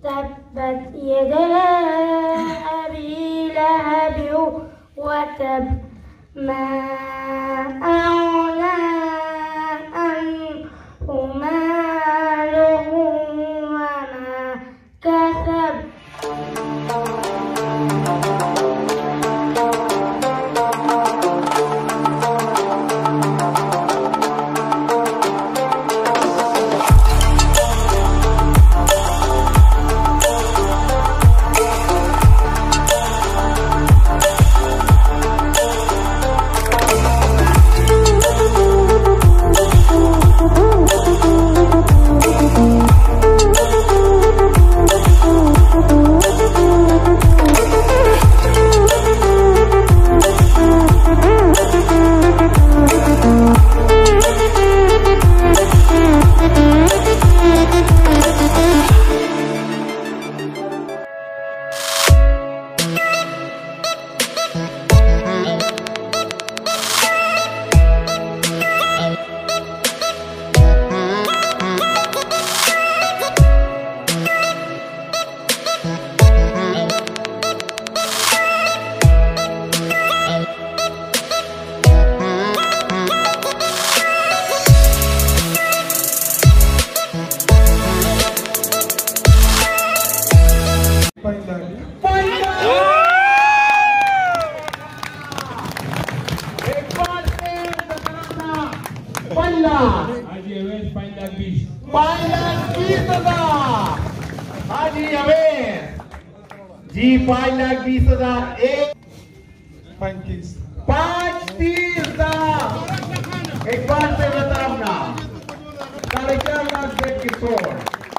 تبت يدا أبي لهب وتب ما أغنى عنه ماله وما كسب जी 5,20,000 एक 35 एक बार से बताना 4.5 लाख की सोच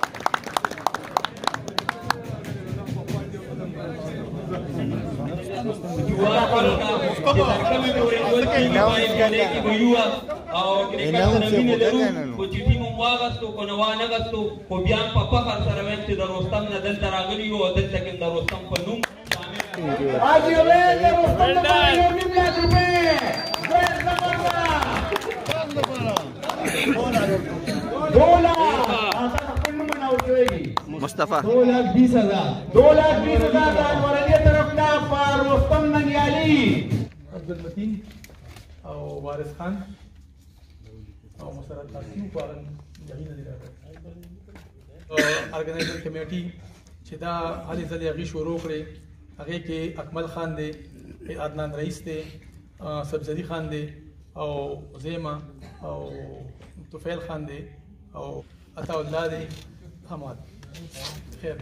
मुस्तफा 2,20,000 ورنيه طرفنا فاروستم منيالي عبد المتين او وارث خان او مسرت ناسیو پارن جهیل دی ارګنایزر کمیټي چې دا علي ځلې هغه شروع کړې هغه کې اکمل خان دی عدنان رئیس دی سبزدي خان دی او زیما او توفیل خان دی او عطا الله دی حماد خیر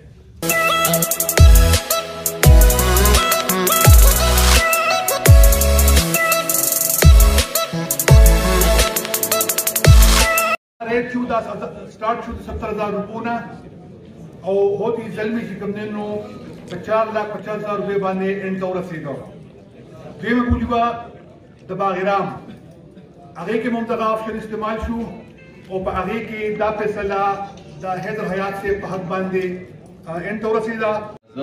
रेट छू स्टार्ट छू 70,000 रुपये और होती जल्दी की कम देनो 4,50,000 रुपये बांधे एंड तो रसीदो ये में बुझवा दबागिराम आगे के मुमतगा ऑप्शन इस्तेमाल छू और आगे के दा पैसला दा हैदर हयात से पहक बांधे एंड तो रसीदा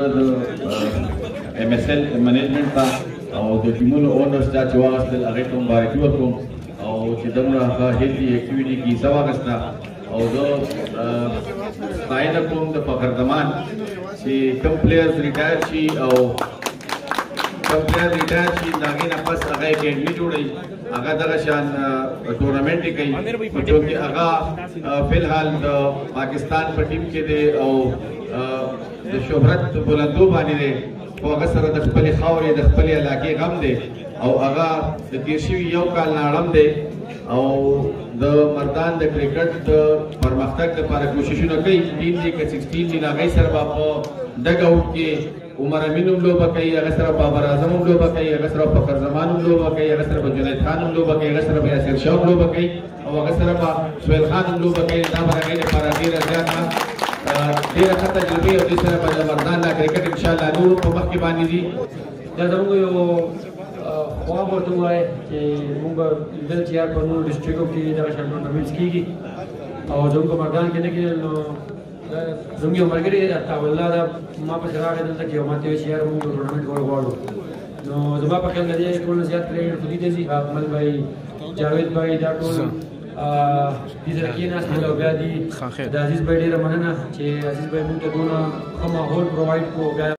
MSL management था और जो टीमों ओनर्स दा चुवास दिल आगे तुम बारे चुवा तुम और चिदमरा का हेल्दी एक्टिविटी की सवागस्ता और जो साइड तुम द पकड़दमान सी कम प्लेयर्स रिटायर शी और कम प्लेयर रिटायर शी नागे नफस आगे अकेडमी जोड़ी आगा दरशान टूर्नामेंट ही कहीं जो कि आगा फिलहाल पाकिस्तान पर टीम के दे और शोहरत बुलंदो बानी दे वो अगर सर दखपली खावरे दखपली इलाके गम दे और आगा देशी यो काल नाड़म दे और द मर्दान द क्रिकेट पर मख्तक द पर कोशिश न कई टीम दे के 16 दिन आगे सर बाप डग आउट के उमर अमीन उन लोग कई अगर सर बाबर आजम उन लोग कई अगर सर फकर जमान उन लोग कई अगर सर जुनैद खान उन लोग कई अगर सर यासिर शाह उन लोग कई और अगर सर सुहेल खान उन लोग कई ना पर गए पर अमीर अज़ियात देर खत तजर्बे और जिस तरह मर्दान ना क्रिकेट इंशाल्लाह नूर को मक्की बानी दी जरूर यो ख्वाब होता हुआ है कि मुंबा दिल चियार पर नूर डिस्ट्रिक्टों की जगह टूर्नामेंट्स की और जो उनको मर्दान के लिए ज़मीन उम्र के लिए तावल्ला माँ पर चला गया तक ये हमारे चियार मुंबा टूर्नामेंट को वालों नो ज़मा पर खेल गए टूर्नामेंट ज़्यादा प्लेयर खुदी थी अकमल भाई जावेद भाई डाटोल دې سره کېناستل او بیا دې د عزیز بھائی ډېره مننه چې عزیز بھائی موږ ته دونه ښه ماحول پرووایډ کړو.